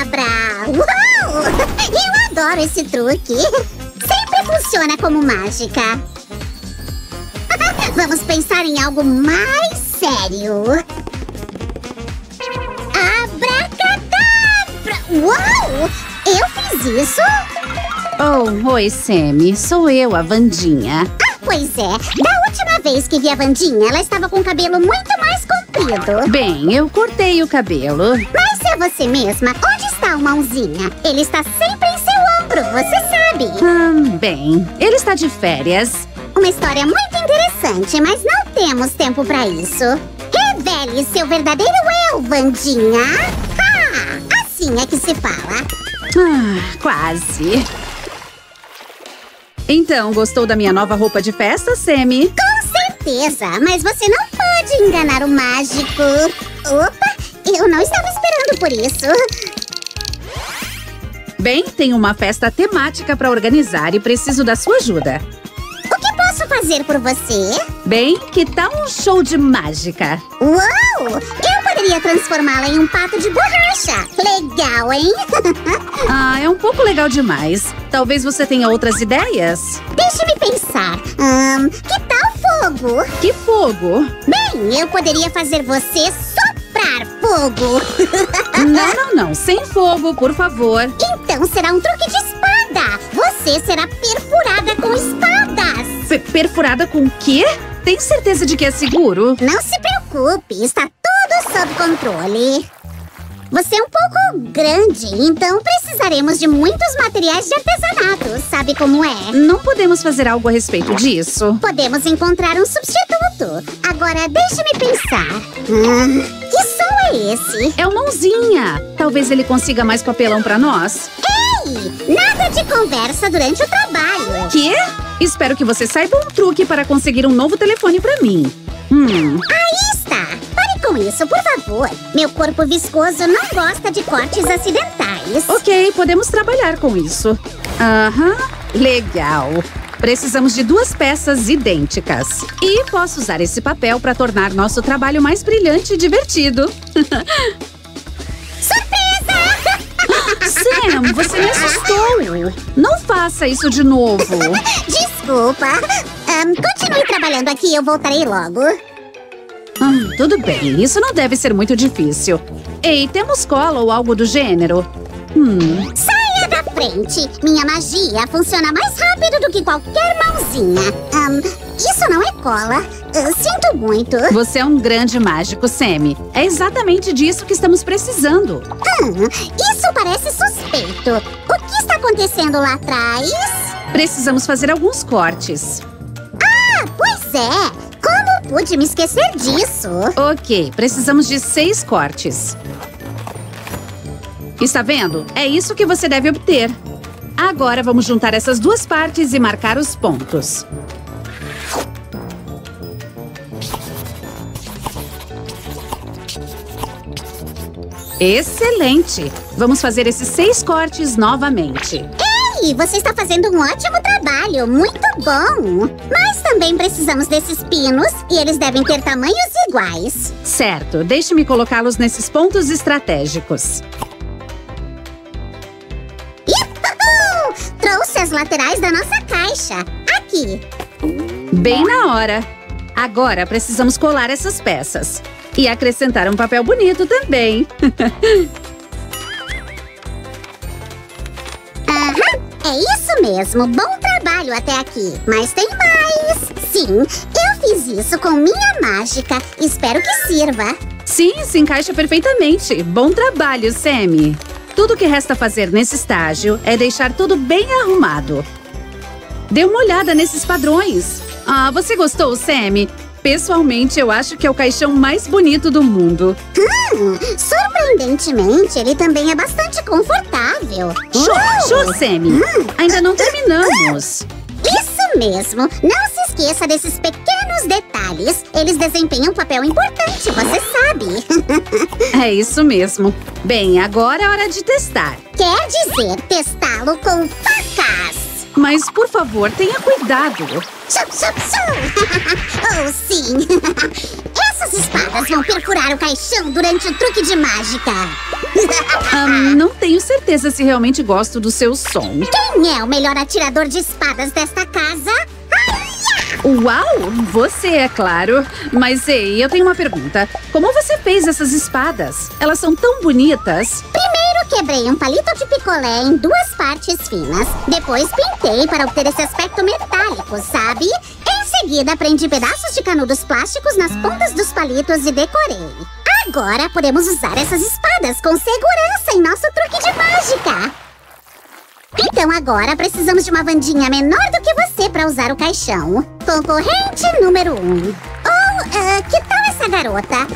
Abracadabra! Uau! Eu adoro esse truque. Sempre funciona como mágica. Vamos pensar em algo mais sério. Abracadabra! Uau! Eu fiz isso? Oh, oi, Sammy. Sou eu, a Wandinha. Ah, pois é. Da última vez que vi a Wandinha, ela estava com o cabelo muito mais comprido. Bem, eu cortei o cabelo. Mas se é você mesma, onde está o Mãozinha? Ele está sempre em seu ombro, você sabe. Bem, ele está de férias. Uma história muito interessante, mas não temos tempo pra isso. Revele seu verdadeiro eu, Wandinha. Ah, assim é que se fala. Quase. Então, gostou da minha nova roupa de festa, Sammy? Com certeza, mas você não pode enganar o mágico. Opa, eu não estava esperando por isso. Bem, tenho uma festa temática para organizar e preciso da sua ajuda. O que posso fazer por você? Bem, que tal um show de mágica? Uau! Eu poderia transformá-la em um pato de borracha. Legal, hein? É um pouco legal demais. Talvez você tenha outras ideias? Deixe-me pensar. Que tal fogo? Que fogo? Bem, eu poderia fazer você soprar fogo. Não. Sem fogo, por favor. Então será um truque de espada. Você será perfurada com espadas. Perfurada com o quê? Tem certeza de que é seguro? Não se preocupe, está tudo sob controle. Você é um pouco grande, então precisaremos de muitos materiais de artesanato. Sabe como é? Não podemos fazer algo a respeito disso? Podemos encontrar um substituto. Agora, deixe-me pensar. Que som é esse? É o Mãozinha. Talvez ele consiga mais papelão pra nós. Ei! Nada de conversa durante o trabalho. Quê? Espero que você saiba um truque para conseguir um novo telefone pra mim. Aí está! Pare com isso, por favor. Meu corpo viscoso não gosta de cortes acidentais. Ok, podemos trabalhar com isso. Legal. Precisamos de 2 peças idênticas. E posso usar esse papel para tornar nosso trabalho mais brilhante e divertido. Surpresa! Sam, você me assustou. Não faça isso de novo. Desculpa. Continue trabalhando aqui e eu voltarei logo. Tudo bem, isso não deve ser muito difícil. Ei, temos cola ou algo do gênero? Saia da frente! Minha magia funciona mais rápido do que qualquer mãozinha. Isso não é cola. Sinto muito. Você é um grande mágico, Sammy. É exatamente disso que estamos precisando. Isso parece suspeito. O que está acontecendo lá atrás? Precisamos fazer alguns cortes. Pois é. Como pude me esquecer disso? Ok, precisamos de 6 cortes. Está vendo? É isso que você deve obter. Agora vamos juntar essas 2 partes e marcar os pontos. Excelente! Vamos fazer esses 6 cortes novamente. Ei, você está fazendo um ótimo trabalho, muito bom! Mas também precisamos desses pinos e eles devem ter tamanhos iguais. Certo, deixe-me colocá-los nesses pontos estratégicos. Yuhu! Trouxe as laterais da nossa caixa. Aqui. Bem na hora. Agora precisamos colar essas peças. E acrescentar um papel bonito também. É isso mesmo. Bom trabalho até aqui. Mas tem mais. Sim, eu fiz isso com minha mágica. Espero que sirva. Sim, se encaixa perfeitamente. Bom trabalho, Sammy. Tudo que resta fazer nesse estágio é deixar tudo bem arrumado. Dê uma olhada nesses padrões. Você gostou, Sammy? Pessoalmente, eu acho que é o caixão mais bonito do mundo. Surpreendentemente, ele também é bastante confortável. Show, Sammy! Ainda não terminamos. Isso mesmo! Não se esqueça desses pequenos detalhes. Eles desempenham um papel importante, você sabe. É isso mesmo. Bem, agora é hora de testar. Quer dizer, testá-lo com facas. Mas, por favor, tenha cuidado. Oh, sim! Essas espadas vão perfurar o caixão durante o truque de mágica. Não tenho certeza se realmente gosto do seu som. Quem é o melhor atirador de espadas desta casa? Uau! Você, é claro. Mas ei, eu tenho uma pergunta. Como você fez essas espadas? Elas são tão bonitas. Primeiro quebrei um palito de picolé em 2 partes finas. Depois pintei para obter esse aspecto metálico, sabe? Em seguida prendi pedaços de canudos plásticos nas pontas dos palitos e decorei. Agora podemos usar essas espadas com segurança em nosso truque de mágica. Então agora precisamos de uma Wandinha menor do que você para usar o caixão. Concorrente número 1. Que tal essa garota?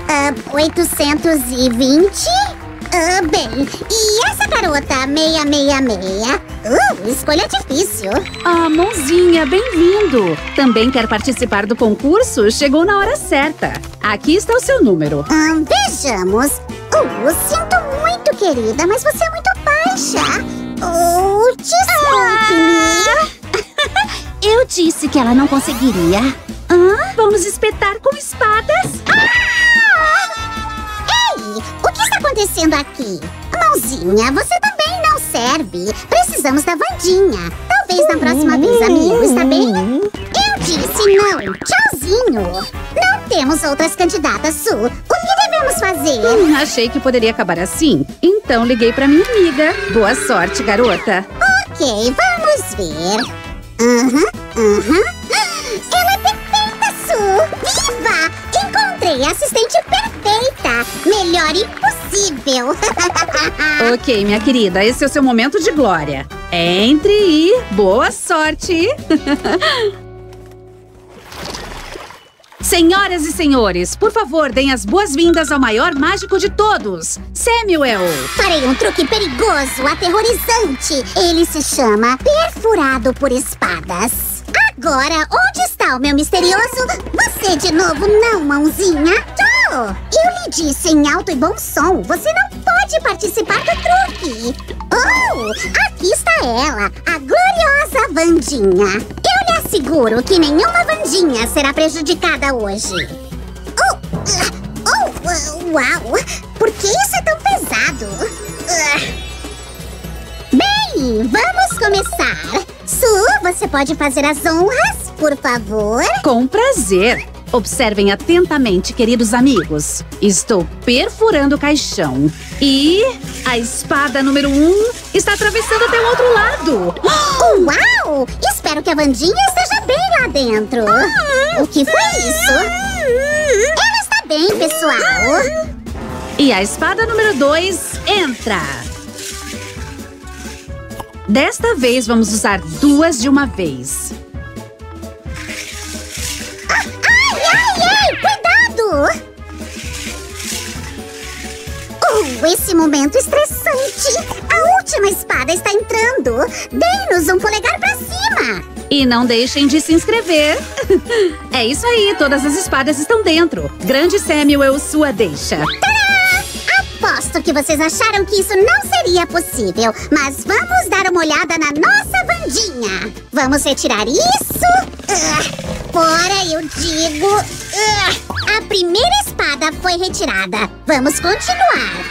820? Bem, e essa garota 666? Escolha difícil. Mãozinha, bem-vindo. Também quer participar do concurso? Chegou na hora certa. Aqui está o seu número. Vejamos. Sinto muito, querida, mas você é muito baixa. Desculpe-me. Eu disse que ela não conseguiria. Vamos espetar com espadas? Ei, o que está acontecendo aqui? Mãozinha, você também não serve. Precisamos da Wandinha. Talvez na próxima vez, amigo, está bem? Eu disse não. Tchauzinho. Não temos outras candidatas, Su. O que devemos fazer? Achei que poderia acabar assim. Então liguei pra minha amiga. Boa sorte, garota. Ok, vamos ver. Ela é perfeita, Su! Viva! Encontrei a assistente perfeita! Melhor impossível! Ok, minha querida, esse é o seu momento de glória. Entre e boa sorte! Senhoras e senhores, por favor, deem as boas-vindas ao maior mágico de todos, Samuel! Farei um truque perigoso, aterrorizante. Ele se chama Perfurado por Espadas. Agora, onde está o meu misterioso? Você de novo não, mãozinha? Eu lhe disse em alto e bom som, você não pode participar do truque. Aqui está ela, a gloriosa Wandinha. Eu lhe asseguro que nenhuma Wandinha será prejudicada hoje. Uau! Por que isso é tão pesado? Bem, vamos começar. Su, você pode fazer as honras, por favor? Com prazer. Observem atentamente, queridos amigos. Estou perfurando o caixão. E a espada número 1 está atravessando até o outro lado. Uau! Espero que a Wandinha esteja bem lá dentro. O que foi isso? Ela está bem, pessoal. E a espada número 2 entra. Desta vez, vamos usar 2 de uma vez. Ai, cuidado! Esse momento estressante. A última espada está entrando. Dê-nos um polegar pra cima. E não deixem de se inscrever. É isso aí, todas as espadas estão dentro. Grande Samuel, sua deixa. Tadá! Aposto que vocês acharam que isso não seria possível. Mas vamos dar uma olhada na nossa Wandinha. Vamos retirar isso. Fora, eu digo. A primeira espada foi retirada. Vamos continuar.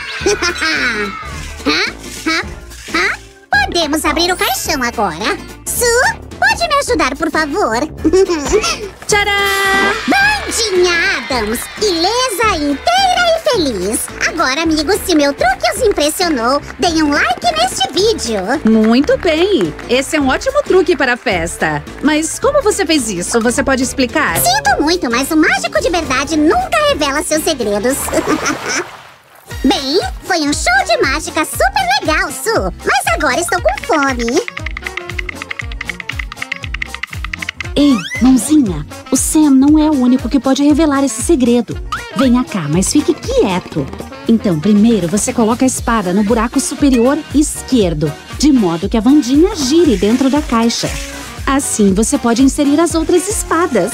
Podemos abrir o caixão agora. Su, pode me ajudar, por favor? Tcharam! Wandinha Adams, ilesa, inteira e feliz. Agora, amigos, se meu truque os impressionou, deem um like neste vídeo. Muito bem! Esse é um ótimo truque para a festa. Mas como você fez isso? Você pode explicar? Sinto muito, mas o mágico de verdade nunca revela seus segredos. Bem, foi um show de mágica super legal, Su. Mas agora estou com fome. Ei, mãozinha, o Sam não é o único que pode revelar esse segredo. Venha cá, mas fique quieto. Então, primeiro você coloca a espada no buraco superior esquerdo, de modo que a Wandinha gire dentro da caixa. Assim você pode inserir as outras espadas.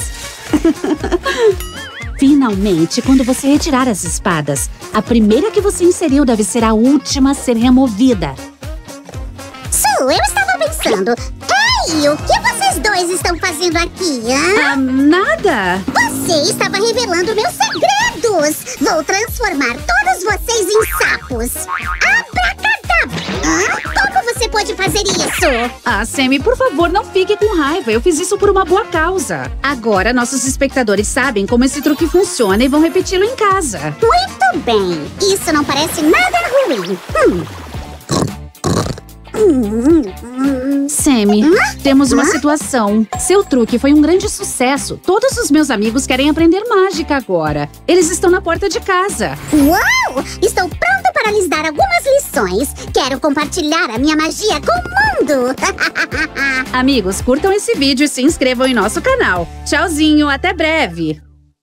Finalmente, quando você retirar as espadas, a primeira que você inseriu deve ser a última a ser removida. Su, eu estava pensando... Ei, o que vocês dois estão fazendo aqui, hã? Nada! Você Você estava revelando meus segredos! Vou transformar todos vocês em sapos! Abracadabra! Como você pode fazer isso? Ah, Sammy, por favor, não fique com raiva. Eu fiz isso por uma boa causa. Agora, nossos espectadores sabem como esse truque funciona e vão repeti-lo em casa. Muito bem! Isso não parece nada ruim. Sammy, temos uma situação. Seu truque foi um grande sucesso. Todos os meus amigos querem aprender mágica agora. Eles estão na porta de casa. Uau! Estou pronto para lhes dar algumas lições. Quero compartilhar a minha magia com o mundo. Amigos, curtam esse vídeo e se inscrevam em nosso canal. Tchauzinho, até breve!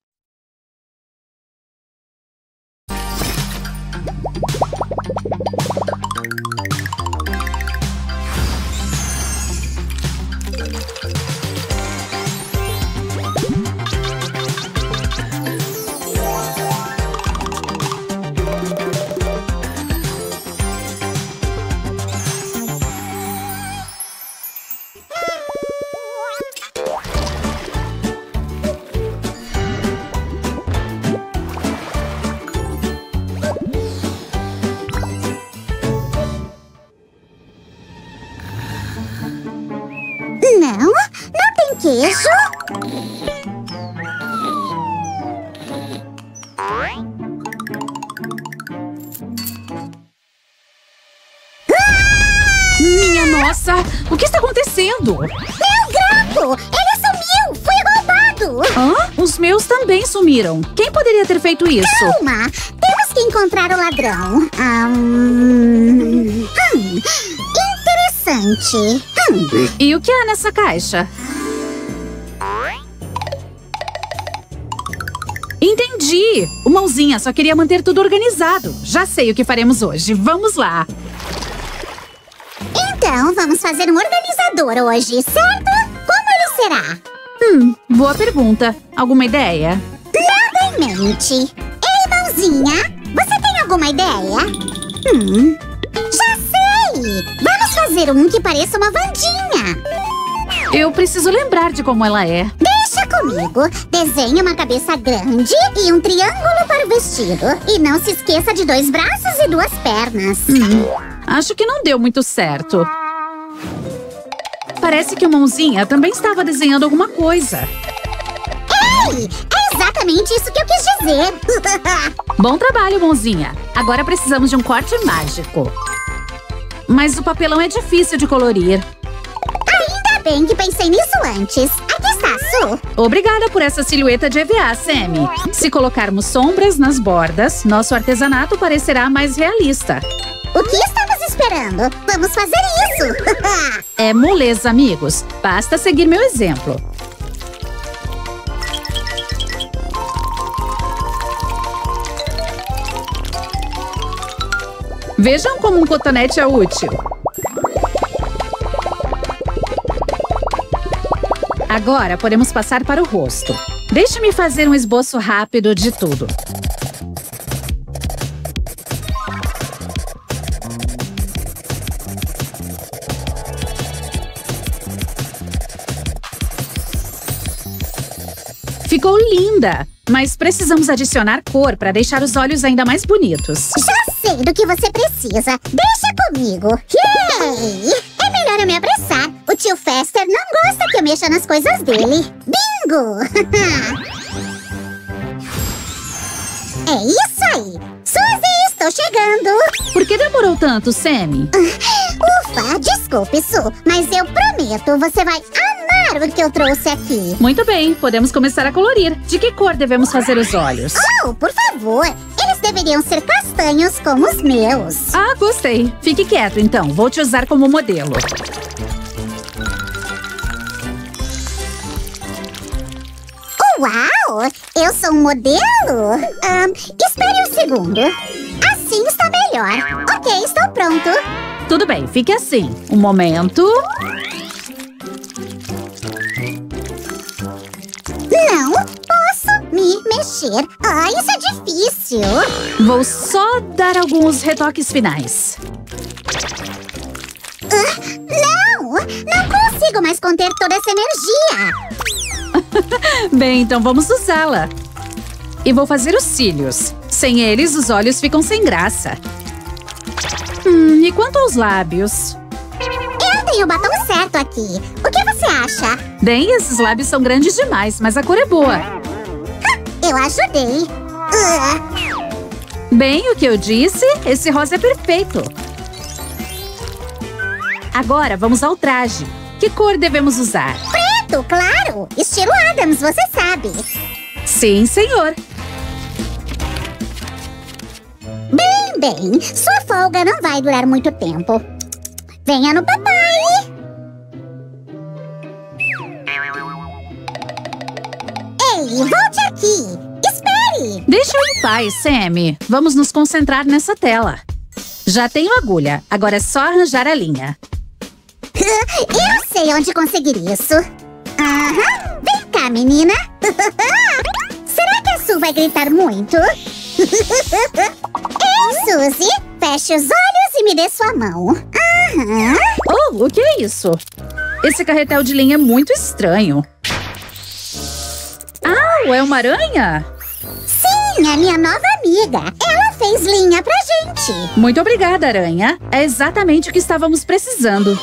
Não tem queijo. Minha nossa! O que está acontecendo? Meu grampo! Ele sumiu! Foi roubado! Hã? Os meus também sumiram. Quem poderia ter feito isso? Calma! Temos que encontrar o ladrão. Interessante. E o que há nessa caixa? Entendi! O Mãozinha só queria manter tudo organizado. Já sei o que faremos hoje. Vamos lá! Então, vamos fazer um organizador hoje, certo? Como ele será? Boa pergunta. Alguma ideia? Nada em mente. Ei, Mãozinha, você tem alguma ideia? Já sei! Vamos fazer um que pareça uma Wandinha. Eu preciso lembrar de como ela é. Deixa comigo. Desenhe uma cabeça grande e um triângulo para o vestido. E não se esqueça de 2 braços e 2 pernas. Acho que não deu muito certo. Parece que o Mãozinha também estava desenhando alguma coisa. Ei! É exatamente isso que eu quis dizer. Bom trabalho, Mãozinha. Agora precisamos de um corte mágico. Mas o papelão é difícil de colorir. Ainda bem que pensei nisso antes. Aqui está, Su. Obrigada por essa silhueta de EVA, Sammy. Se colocarmos sombras nas bordas, nosso artesanato parecerá mais realista. O que estamos esperando? Vamos fazer isso! É moleza, amigos. Basta seguir meu exemplo. Vejam como um cotonete é útil. Agora podemos passar para o rosto. Deixe-me fazer um esboço rápido de tudo. Ficou linda! Mas precisamos adicionar cor para deixar os olhos ainda mais bonitos. Já sei do que você precisa. Deixa comigo. Yay! É melhor eu me apressar. O tio Fester não gosta que eu mexa nas coisas dele. Bingo! É isso aí. Suzy, estou chegando. Por que demorou tanto, Sammy? Ufa, desculpe, Su, mas eu prometo, você vai amar o que eu trouxe aqui. Muito bem, podemos começar a colorir. De que cor devemos fazer os olhos? Oh, por favor. Eles deveriam ser castanhos como os meus. Ah, gostei. Fique quieto, então. Vou te usar como modelo. Uau! Eu sou um modelo? Espere um segundo. Assim está melhor. Ok, estou pronto. Tudo bem, fique assim. Um momento. Não posso me mexer. Ah, isso é difícil. Vou só dar alguns retoques finais. Não! Não consigo mais conter toda essa energia. Bem, então vamos usá-la. E vou fazer os cílios. Sem eles, os olhos ficam sem graça. E quanto aos lábios? Eu tenho o batom certo aqui. O que você acha? Bem, esses lábios são grandes demais, mas a cor é boa. Eu ajudei. Bem, o que eu disse? Esse rosa é perfeito. Agora, vamos ao traje. Que cor devemos usar? Preto, claro. Estilo Adams, você sabe. Sim, senhor. Bem, sua folga não vai durar muito tempo. Venha no papai. Ei, volte aqui. Espere. Deixa eu em paz, Sammy. Vamos nos concentrar nessa tela. Já tenho agulha. Agora é só arranjar a linha. Eu sei onde conseguir isso. Aham. Vem cá, menina. Será que a Su vai gritar muito? Ei, Suzy, feche os olhos e me dê sua mão. Aham. Oh, o que é isso? Esse carretel de linha é muito estranho. Ah, é uma aranha? Sim, a minha nova amiga. Ela fez linha pra gente. Muito obrigada, aranha. É exatamente o que estávamos precisando.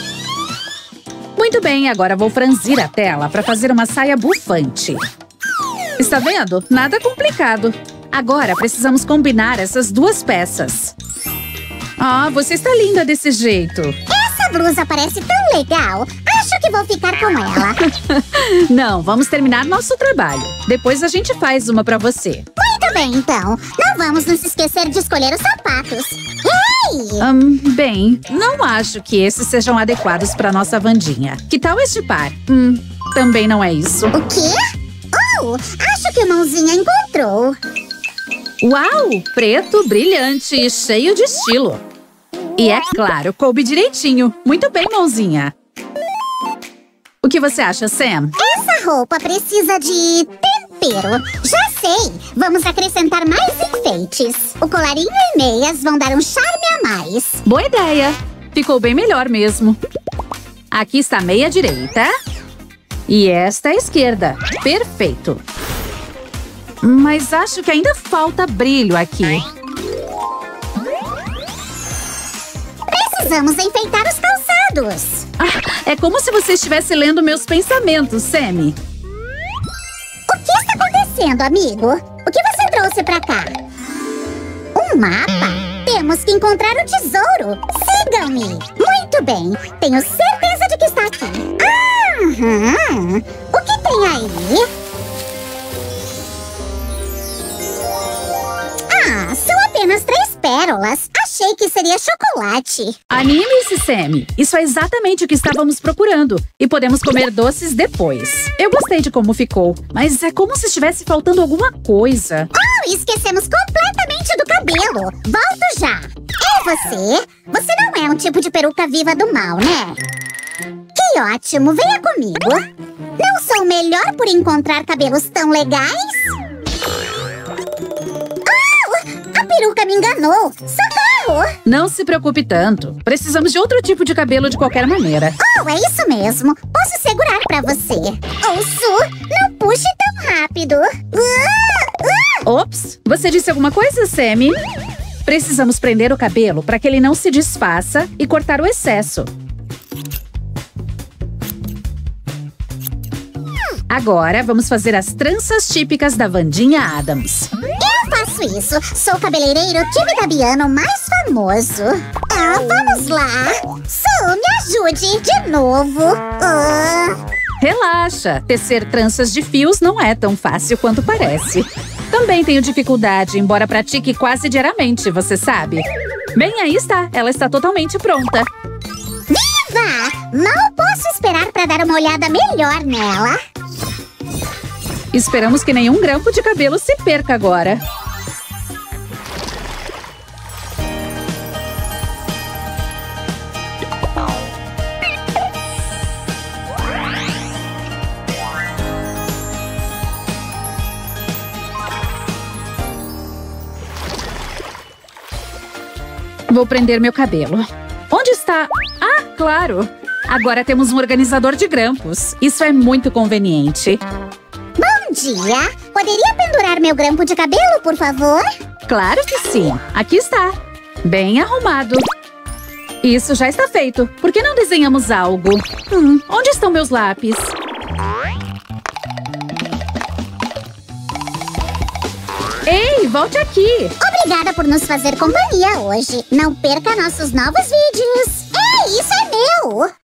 Muito bem, agora vou franzir a tela para fazer uma saia bufante. Está vendo? Nada complicado. Agora precisamos combinar essas duas peças. Ah, você está linda desse jeito. Essa blusa parece tão legal. Acho que vou ficar com ela. Não, vamos terminar nosso trabalho. Depois a gente faz uma para você. Muito bem, então. Não vamos nos esquecer de escolher os sapatos. Ei! Bem, não acho que esses sejam adequados para nossa Wandinha. Que tal este par? Também não é isso. O quê? Oh, acho que o Mãozinha encontrou. Uau! Preto, brilhante e cheio de estilo. E é claro, coube direitinho. Muito bem, Mãozinha. O que você acha, Sam? Essa roupa precisa de tempero. Já sei! Vamos acrescentar mais enfeites. O colarinho e meias vão dar um charme a mais. Boa ideia! Ficou bem melhor mesmo. Aqui está a meia direita. E esta é a esquerda. Perfeito. Mas acho que ainda falta brilho aqui. Precisamos enfeitar os calçados. É como se você estivesse lendo meus pensamentos, Sammy. O que está acontecendo, amigo? O que você trouxe pra cá? Um mapa? Temos que encontrar o tesouro. Sigam-me. Muito bem. Tenho certeza de que está aqui. Aham. O que tem aí? Ah, são apenas 3 pérolas. Achei que seria chocolate. Anime-se, Sammy. Isso é exatamente o que estávamos procurando. E podemos comer doces depois. Eu gostei de como ficou, mas é como se estivesse faltando alguma coisa. Oh, esquecemos completamente do cabelo. Volto já. E você? Você não é um tipo de peruca viva do mal, né? Que ótimo, venha comigo. Não sou melhor por encontrar cabelos tão legais? A peruca me enganou! Socorro! Não se preocupe tanto. Precisamos de outro tipo de cabelo de qualquer maneira. Oh, é isso mesmo. Posso segurar pra você. Oh, Su, não puxe tão rápido. Ops, você disse alguma coisa, Sammy? Precisamos prender o cabelo para que ele não se desfaça e cortar o excesso. Agora, vamos fazer as tranças típicas da Wandinha Adams. Eu faço isso. Sou o cabeleireiro timidabiano mais famoso. Vamos lá. Su, me ajude de novo. Relaxa, tecer tranças de fios não é tão fácil quanto parece. Também tenho dificuldade, embora pratique quase diariamente, você sabe. Bem, aí está. Ela está totalmente pronta. Viva! Mal posso esperar para dar uma olhada melhor nela. Esperamos que nenhum grampo de cabelo se perca agora. Vou prender meu cabelo. Onde está? Ah, claro! Agora temos um organizador de grampos. Isso é muito conveniente. Bom dia! Poderia pendurar meu grampo de cabelo, por favor? Claro que sim. Aqui está. Bem arrumado. Isso já está feito. Por que não desenhamos algo? Onde estão meus lápis? Ei, volte aqui! Obrigada por nos fazer companhia hoje. Não perca nossos novos vídeos. Ei, isso é meu!